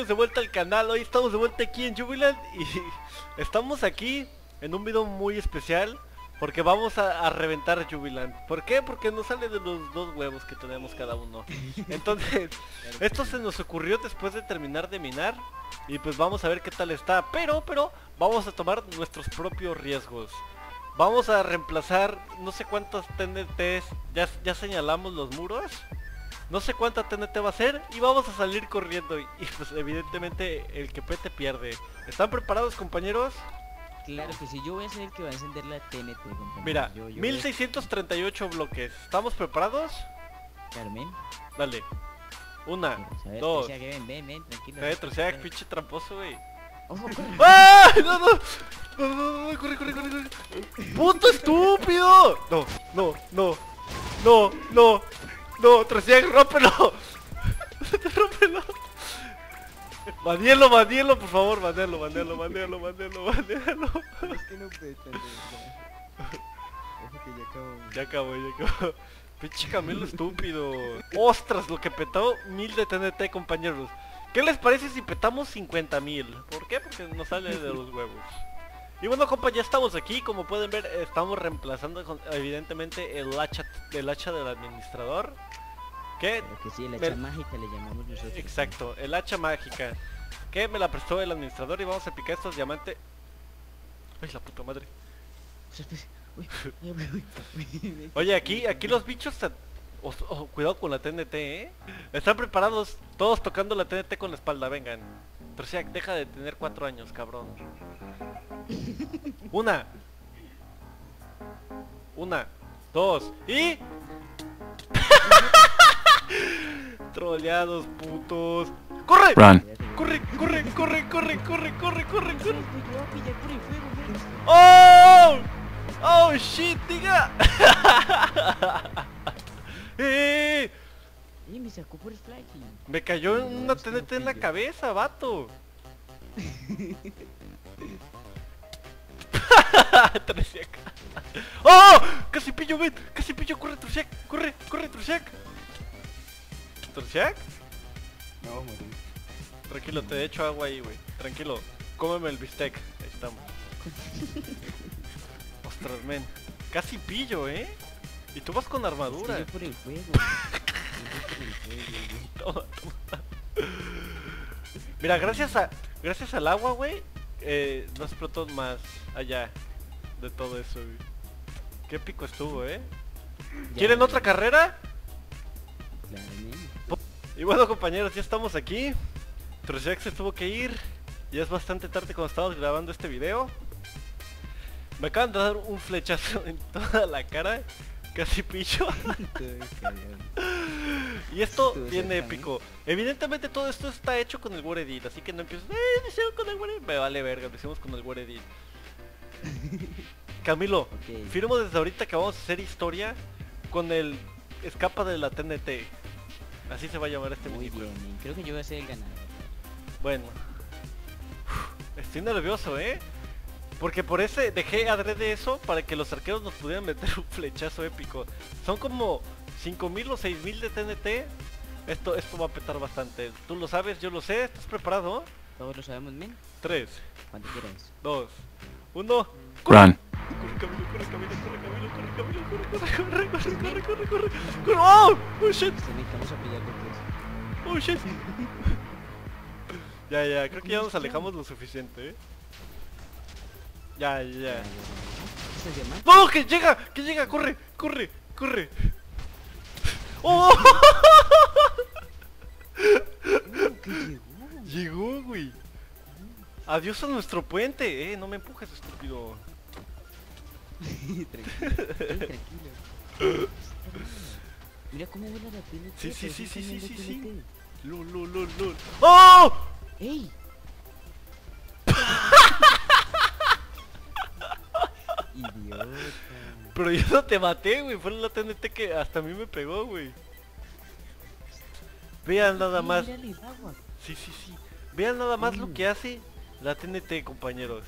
bienvenidos de vuelta al canal. Hoy estamos de vuelta aquí en Jubilant y estamos aquí en un video muy especial porque vamos a reventar Jubilant. ¿Por qué? Porque nos sale de los 2 huevos que tenemos cada uno. Entonces, esto se nos ocurrió después de terminar de minar y pues vamos a ver qué tal está. Pero vamos a tomar nuestros propios riesgos. Vamos a reemplazar no sé cuántos TNTs, ya señalamos los muros. No sé cuánta TNT va a ser y vamos a salir corriendo y pues evidentemente el que pete pierde. ¿Están preparados, compañeros? Claro que sí, yo voy a ser el que va a encender la TNT, compañero. Mira, yo 1638 bloques. ¿Estamos preparados? Carmen. Dale. Una, A ver, dos. Trociac, ven, tranquilo. Trociac, pinche tramposo, güey. Ojo, corre. ¡Ah! ¡No, no! No, corre. ¡Puto estúpido! No, Trociac, rómpelo. Rómpelo. Banealo, por favor, banealo. Es que no puede estar ojo que Ya acabó. Pinche Camilo estúpido. Ostras, lo que petó 1000 de TNT, compañeros. ¿Qué les parece si petamos 50,000? ¿Por qué? Porque nos sale de los huevos. Y bueno, compa, ya estamos aquí. Como pueden ver, estamos reemplazando evidentemente el hacha del administrador. ¿Qué? Claro que sí, el hacha mágica le llamamos nosotros. Exacto, el hacha mágica. Que me la prestó el administrador y vamos a picar estos diamantes. Ay, la puta madre. Uy, Oye, aquí los bichos cuidado con la TNT, Están preparados, todos tocando la TNT con la espalda, vengan. Trociac, deja de tener 4 años, cabrón. Una, dos, y... Troleados, putos. ¡Corre! Run. ¡Corre! ¡Oh! ¡Oh! ¡Oh, shit, diga! Me sacó por el flying. Me cayó una TNT en la cabeza, vato. Trociac. ¡Oh! ¡Casi pillo, ven! ¡Casi pillo! ¡Corre, Trociac! ¡Corre, Trociac! ¿Trociac? No, morí. Tranquilo, te echo agua ahí, güey. Tranquilo. Cómeme el bistec. Ahí estamos. Ostras, men. Casi pillo, Y tú vas con armadura. Es que yo por el fuego. Toma. Mira, gracias al agua, güey, no explotó más allá de todo eso, güey. Qué épico estuvo, ¿Quieren otra carrera? Claramente. Y bueno, compañeros, ya estamos aquí. Trociac se tuvo que ir. Ya es bastante tarde cuando estamos grabando este video. Me acaban de dar un flechazo en toda la cara. Casi pillo. Y esto viene épico. Evidentemente todo esto está hecho con el Word Edit, así que no empiezo. Hicieron con el Word Edit. Me vale verga, lo hicimos con el Word Edit. Camilo, firmo desde ahorita que vamos a hacer historia con el escapa de la TNT. Así se va a llamar este Muy minijuego. bien, creo que yo voy a ser el ganador. Bueno. Estoy nervioso, Porque por ese dejé adrede eso para que los arqueros nos pudieran meter un flechazo épico. Son como 5000 o 6000 de TNT. Esto va a petar bastante. Tú lo sabes, yo lo sé. ¿Estás preparado? Todos lo sabemos, men. 3, Cuando quieras. 2, 1. Run. Corre. ¡Oh! ¡Oh, shit! Vamos a pelear después. ¡Oh, shit! Ya, creo que ya nos alejamos lo suficiente, Ya. ¿Este es diamante? ¡No! ¡Que llega! ¡Corre! ¡Oh! ¿Qué llegó? Llegó, güey. Adiós a nuestro puente, no me empujes, estúpido. Tranquilo. Mira cómo vuela la TNT. Sí. Lol. ¡Oh! ¡Ey! Idiota. Pero yo no te maté, güey. Fue la TNT que hasta a mí me pegó, güey. Vean nada más. Mira el agua. Sí. Vean nada más lo que hace la TNT, compañeros.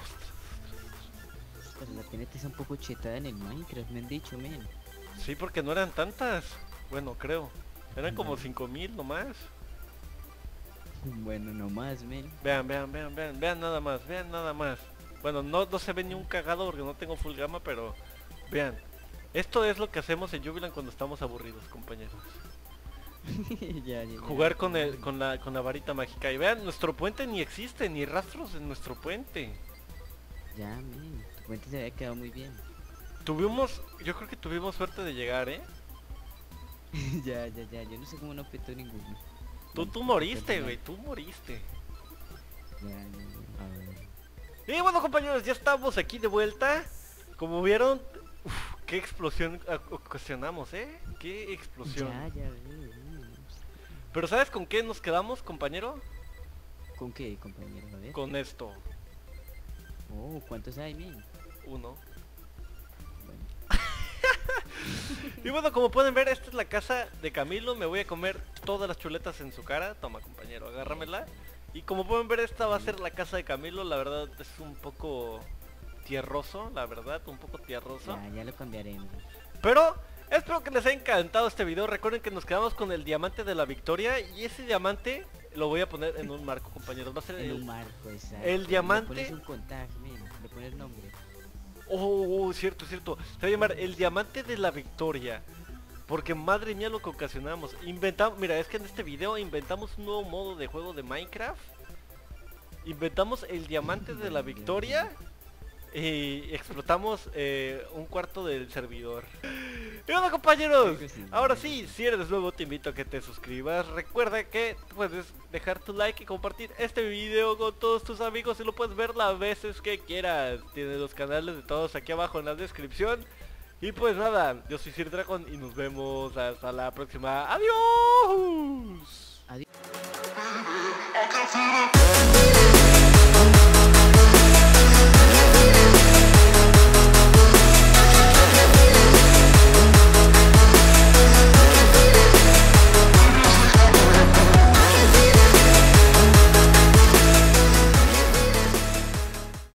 Pero la TNT está un poco chetada en el Minecraft, me han dicho, men. Sí, porque no eran tantas. Bueno, creo. Eran como 5000 nomás. Bueno, nomás, men. Vean, vean, vean, vean, vean nada más, vean nada más. Bueno, no se ve ni un cagado porque no tengo full gama, pero vean. Esto es lo que hacemos en Jubilant cuando estamos aburridos, compañeros. Ya. Jugar con la varita mágica. Y vean, nuestro puente ni existe, ni rastros en nuestro puente. Ya, men. Tu puente se había quedado muy bien. Yo creo que tuvimos suerte de llegar, ¿eh? Ya. Yo no sé cómo no petó ninguno. Tú moriste, güey, tú moriste. Ya. A ver. Y bueno, compañeros, ya estamos aquí de vuelta. Como vieron, qué explosión ocasionamos, ¿eh? Qué explosión. Ya. Pero ¿sabes con qué nos quedamos, compañero? ¿Con qué, compañero? A ver. Con esto. Oh, ¿cuántos hay, men? 1. Bueno. Y bueno, como pueden ver, esta es la casa de Camilo. Me voy a comer todas las chuletas en su cara. Toma, compañero, agárramela. Y como pueden ver, esta va a ser la casa de Camilo. La verdad es un poco tierroso, la verdad, un poco tierroso. Ya lo cambiaremos. Pero espero que les haya encantado este video. Recuerden que nos quedamos con el diamante de la victoria. Y ese diamante lo voy a poner en un marco, compañeros. Va a ser En un marco, exacto. el diamante. Le pones un contacto, men. Le pones nombre. Cierto. Se va a llamar el diamante de la victoria. Porque madre mía lo que ocasionamos. Mira, es que en este video inventamos un nuevo modo de juego de Minecraft. Inventamos el diamante de la victoria. Y explotamos un cuarto del servidor. Y bueno, compañeros, ahora sí, si eres nuevo te invito a que te suscribas. Recuerda que puedes dejar tu like y compartir este video con todos tus amigos. Y lo puedes ver las veces que quieras. Tienes los canales de todos aquí abajo en la descripción. Y pues nada, yo soy Sir Dragon y nos vemos hasta la próxima. ¡Adiós! Adiós.